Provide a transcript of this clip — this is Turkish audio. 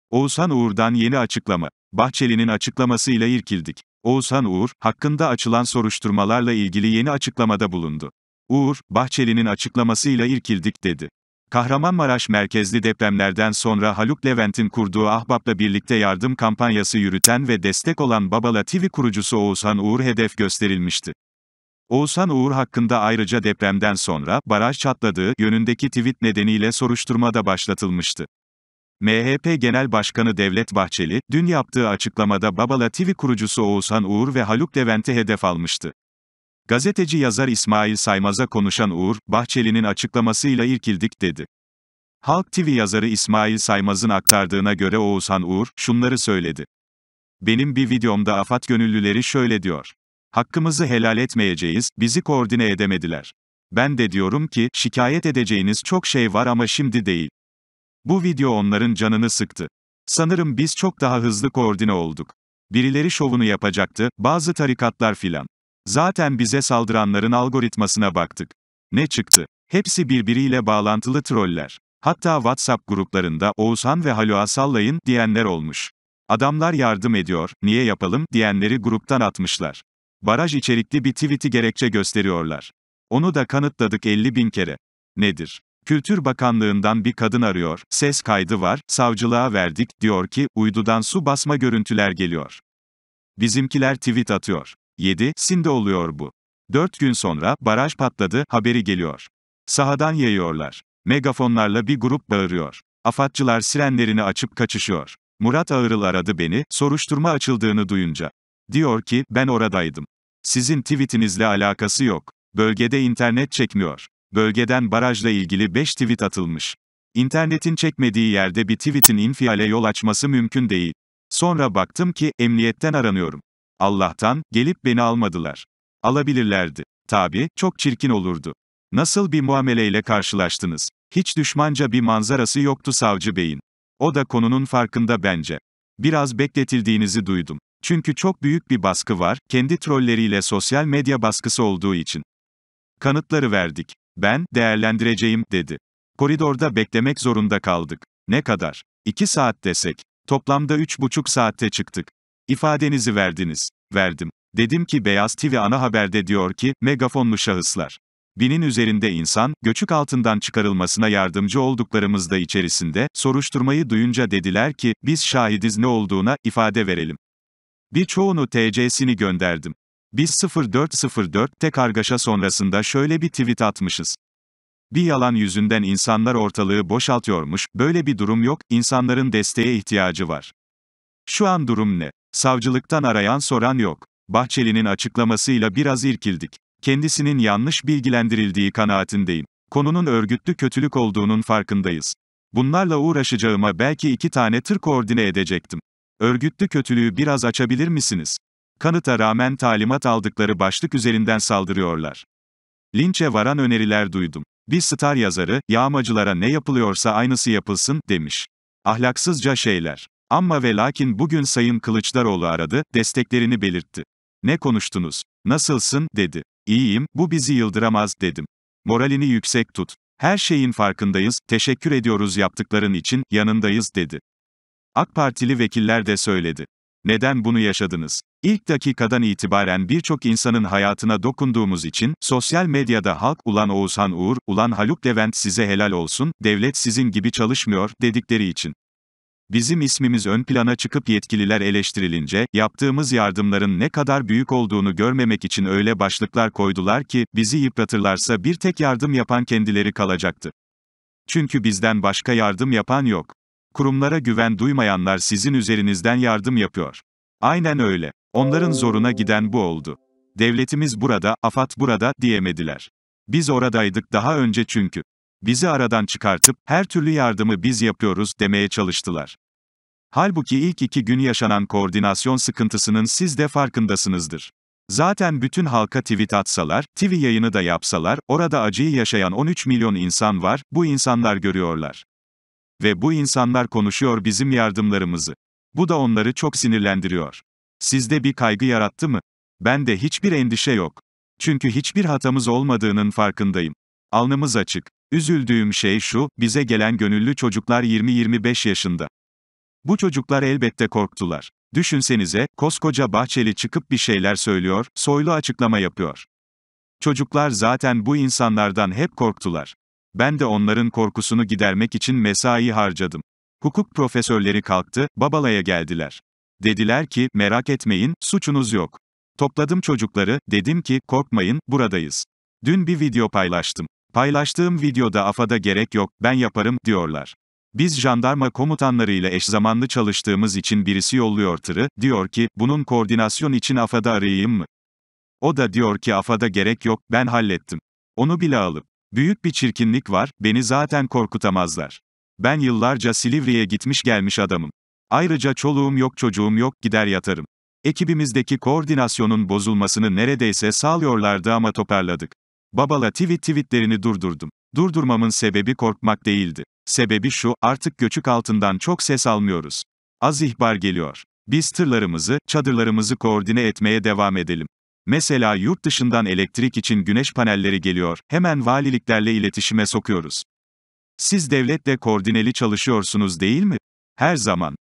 Oğuzhan Uğur'dan yeni açıklama. Bahçeli'nin açıklamasıyla irkildik. Oğuzhan Uğur, hakkında açılan soruşturmalarla ilgili yeni açıklamada bulundu. Uğur, Bahçeli'nin açıklamasıyla irkildik dedi. Kahramanmaraş merkezli depremlerden sonra Haluk Levent'in kurduğu Ahbap'la birlikte yardım kampanyası yürüten ve destek olan Babala TV kurucusu Oğuzhan Uğur hedef gösterilmişti. Oğuzhan Uğur hakkında ayrıca depremden sonra baraj çatladığı yönündeki tweet nedeniyle soruşturma da başlatılmıştı. MHP Genel Başkanı Devlet Bahçeli, dün yaptığı açıklamada Babala TV kurucusu Oğuzhan Uğur ve Haluk Levent'i hedef almıştı. Gazeteci yazar İsmail Saymaz'a konuşan Uğur, Bahçeli'nin açıklamasıyla irkildik dedi. Halk TV yazarı İsmail Saymaz'ın aktardığına göre Oğuzhan Uğur, şunları söyledi. Benim bir videomda AFAD gönüllüleri şöyle diyor. Hakkımızı helal etmeyeceğiz, bizi koordine edemediler. Ben de diyorum ki, şikayet edeceğiniz çok şey var ama şimdi değil. Bu video onların canını sıktı. Sanırım biz çok daha hızlı koordine olduk. Birileri şovunu yapacaktı, bazı tarikatlar filan. Zaten bize saldıranların algoritmasına baktık. Ne çıktı? Hepsi birbiriyle bağlantılı troller. Hatta WhatsApp gruplarında Oğuzhan ve Haluk'a sallayın diyenler olmuş. Adamlar yardım ediyor, niye yapalım diyenleri gruptan atmışlar. Baraj içerikli bir tweet'i gerekçe gösteriyorlar. Onu da kanıtladık 50.000 kere. Nedir? Kültür Bakanlığından bir kadın arıyor, ses kaydı var, savcılığa verdik, diyor ki, uydudan su basma görüntüler geliyor. Bizimkiler tweet atıyor. 7'sinde oluyor bu. 4 gün sonra, baraj patladı, haberi geliyor. Sahadan yayıyorlar. Megafonlarla bir grup bağırıyor. AFAD'cılar sirenlerini açıp kaçışıyor. Murat Ağırıl aradı beni, soruşturma açıldığını duyunca. Diyor ki, ben oradaydım. Sizin tweetinizle alakası yok. Bölgede internet çekmiyor. Bölgeden barajla ilgili 5 tweet atılmış. İnternetin çekmediği yerde bir tweetin infiale yol açması mümkün değil. Sonra baktım ki, emniyetten aranıyorum. Allah'tan, gelip beni almadılar. Alabilirlerdi. Tabii, çok çirkin olurdu. Nasıl bir muameleyle karşılaştınız? Hiç düşmanca bir manzarası yoktu savcı beyin. O da konunun farkında bence. Biraz bekletildiğinizi duydum. Çünkü çok büyük bir baskı var, kendi trolleriyle sosyal medya baskısı olduğu için. Kanıtları verdik. Ben, değerlendireceğim, dedi. Koridorda beklemek zorunda kaldık. Ne kadar? 2 saat desek. Toplamda 3,5 saatte çıktık. İfadenizi verdiniz. Verdim. Dedim ki Beyaz TV ana haberde diyor ki, megafonlu şahıslar. 1000'in üzerinde insan, göçük altından çıkarılmasına yardımcı olduklarımız da içerisinde, soruşturmayı duyunca dediler ki, biz şahidiz ne olduğuna, ifade verelim. Birçoğunu TC'sini gönderdim. Biz 0404'te kargaşa sonrasında şöyle bir tweet atmışız. Bir yalan yüzünden insanlar ortalığı boşaltıyormuş, böyle bir durum yok, insanların desteğe ihtiyacı var. Şu an durum ne? Savcılıktan arayan soran yok. Bahçeli'nin açıklamasıyla biraz irkildik. Kendisinin yanlış bilgilendirildiği kanaatindeyim. Konunun örgütlü kötülük olduğunun farkındayız. Bunlarla uğraşacağıma belki 2 tane tır koordine edecektim. Örgütlü kötülüğü biraz açabilir misiniz? Kanıta rağmen talimat aldıkları başlık üzerinden saldırıyorlar. Linçe varan öneriler duydum. Bir star yazarı, yağmacılara ne yapılıyorsa aynısı yapılsın, demiş. Ahlaksızca şeyler. Amma ve lakin bugün Sayın Kılıçdaroğlu aradı, desteklerini belirtti. Ne konuştunuz? Nasılsın, dedi. İyiyim, bu bizi yıldıramaz, dedim. Moralini yüksek tut. Her şeyin farkındayız, teşekkür ediyoruz yaptıkların için, yanındayız, dedi. AK Partili vekiller de söyledi. Neden bunu yaşadınız? İlk dakikadan itibaren birçok insanın hayatına dokunduğumuz için, sosyal medyada halk, ulan Oğuzhan Uğur, ulan Haluk Levent size helal olsun, devlet sizin gibi çalışmıyor, dedikleri için. Bizim ismimiz ön plana çıkıp yetkililer eleştirilince, yaptığımız yardımların ne kadar büyük olduğunu görmemek için öyle başlıklar koydular ki, bizi yıpratırlarsa bir tek yardım yapan kendileri kalacaktı. Çünkü bizden başka yardım yapan yok. Kurumlara güven duymayanlar sizin üzerinizden yardım yapıyor. Aynen öyle. Onların zoruna giden bu oldu. Devletimiz burada, AFAD burada, diyemediler. Biz oradaydık daha önce çünkü. Bizi aradan çıkartıp, her türlü yardımı biz yapıyoruz, demeye çalıştılar. Halbuki ilk 2 gün yaşanan koordinasyon sıkıntısının siz de farkındasınızdır. Zaten bütün halka tweet atsalar, TV yayını da yapsalar, orada acıyı yaşayan 13 milyon insan var, bu insanlar görüyorlar. Ve bu insanlar konuşuyor bizim yardımlarımızı. Bu da onları çok sinirlendiriyor. Sizde bir kaygı yarattı mı? Bende hiçbir endişe yok. Çünkü hiçbir hatamız olmadığının farkındayım. Alnımız açık. Üzüldüğüm şey şu, bize gelen gönüllü çocuklar 20-25 yaşında. Bu çocuklar elbette korktular. Düşünsenize, koskoca Bahçeli çıkıp bir şeyler söylüyor, Soylu açıklama yapıyor. Çocuklar zaten bu insanlardan hep korktular. Ben de onların korkusunu gidermek için mesai harcadım. Hukuk profesörleri kalktı, Babala'ya geldiler. Dediler ki, merak etmeyin, suçunuz yok. Topladım çocukları, dedim ki, korkmayın, buradayız. Dün bir video paylaştım. Paylaştığım videoda AFAD'a gerek yok, ben yaparım, diyorlar. Biz jandarma komutanlarıyla eş zamanlı çalıştığımız için birisi yolluyor tırı, diyor ki, bunun koordinasyon için AFAD'ı arayayım mı? O da diyor ki AFAD'a gerek yok, ben hallettim. Onu bile alıp. Büyük bir çirkinlik var, beni zaten korkutamazlar. Ben yıllarca Silivri'ye gitmiş gelmiş adamım. Ayrıca çoluğum yok çocuğum yok, gider yatarım. Ekibimizdeki koordinasyonun bozulmasını neredeyse sağlıyorlardı ama toparladık. Babala tweetlerini durdurdum. Durdurmamın sebebi korkmak değildi. Sebebi şu, artık göçük altından çok ses almıyoruz. Az ihbar geliyor. Biz tırlarımızı, çadırlarımızı koordine etmeye devam edelim. Mesela yurt dışından elektrik için güneş panelleri geliyor, hemen valiliklerle iletişime sokuyoruz. Siz devletle koordineli çalışıyorsunuz değil mi? Her zaman.